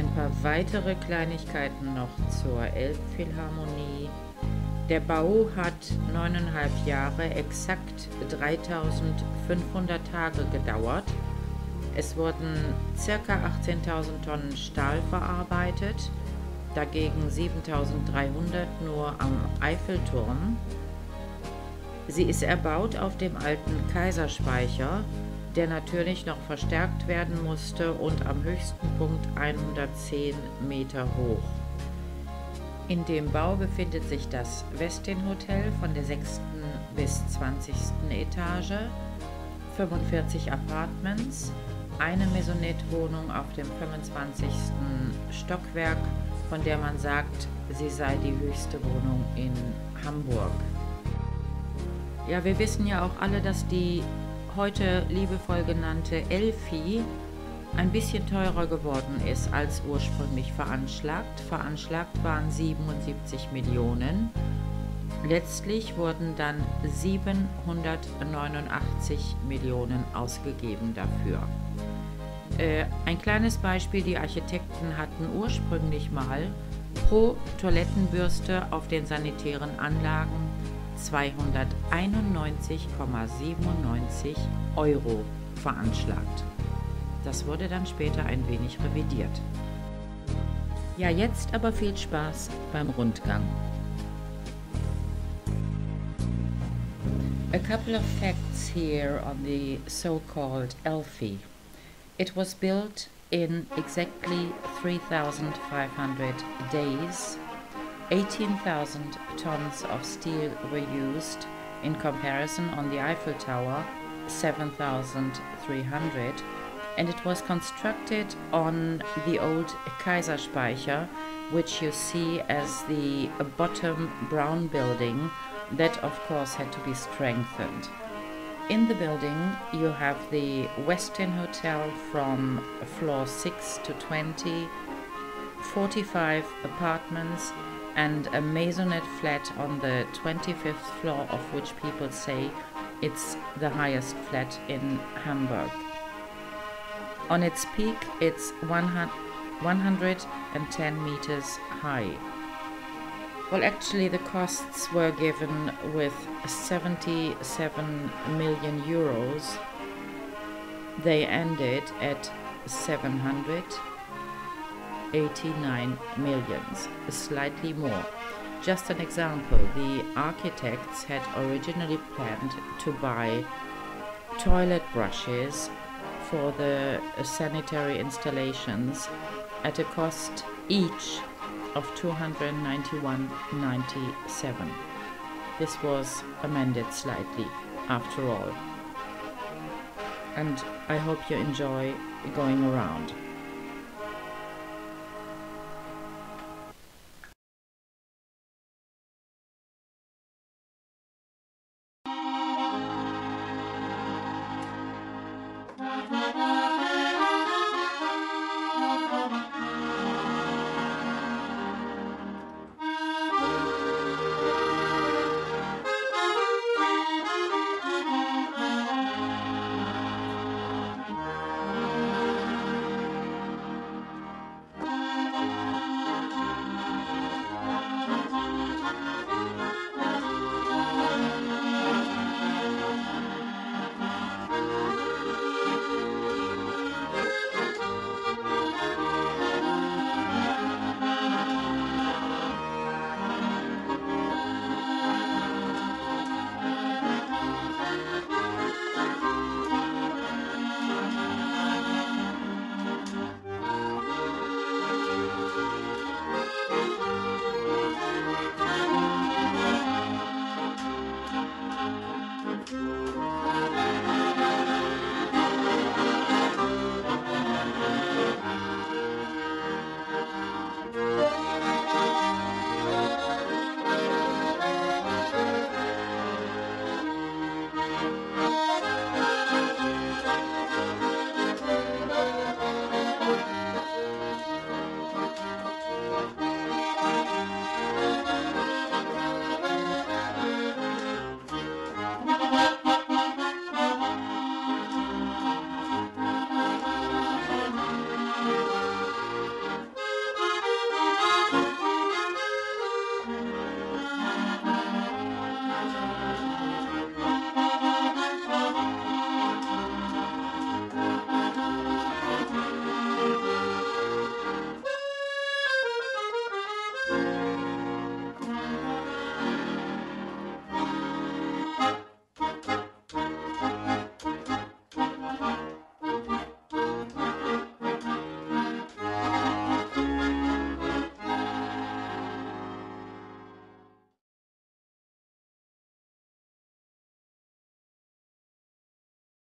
Ein paar weitere Kleinigkeiten noch zur Elbphilharmonie. Der Bau hat 9,5 Jahre, exakt 3500 Tage gedauert. Es wurden ca. 18.000 Tonnen Stahl verarbeitet, dagegen 7.300 nur am Eiffelturm. Sie ist erbaut auf dem alten Kaiserspeicher, der natürlich noch verstärkt werden musste und am höchsten Punkt 110 Meter hoch. In dem Bau befindet sich das Westin Hotel von der 6. bis 20. Etage, 45 Apartments, eine Maisonette-Wohnung auf dem 25. Stockwerk, von der man sagt, sie sei die höchste Wohnung in Hamburg. Ja, wir wissen ja auch alle, dass die heute liebevoll genannte Elfi ein bisschen teurer geworden ist als ursprünglich veranschlagt. Veranschlagt waren 77 Millionen. Letztlich wurden dann 789 Millionen ausgegeben dafür. Ein kleines Beispiel, die Architekten hatten ursprünglich mal pro Toilettenbürste auf den sanitären Anlagen 291,97 € veranschlagt. Das wurde dann später ein wenig revidiert. Ja, jetzt aber viel Spaß beim Rundgang. A couple of facts here on the so-called Elfi. It was built in exactly 3,500 days. 18,000 tons of steel were used. In comparison, on the Eiffel Tower, 7,300. And it was constructed on the old Kaiserspeicher, which you see as the bottom brown building that of course had to be strengthened. In the building you have the Westin Hotel from floor 6 to 20, 45 apartments and a maisonette flat on the 25th floor, of which people say it's the highest flat in Hamburg. On its peak, it's 110 meters high. Well, actually, the costs were given with 77 million euros. They ended at 789 millions, slightly more. Just an example, the architects had originally planned to buy toilet brushes for the sanitary installations at a cost each of 291.97. This was amended slightly after all. And I hope you enjoy going around.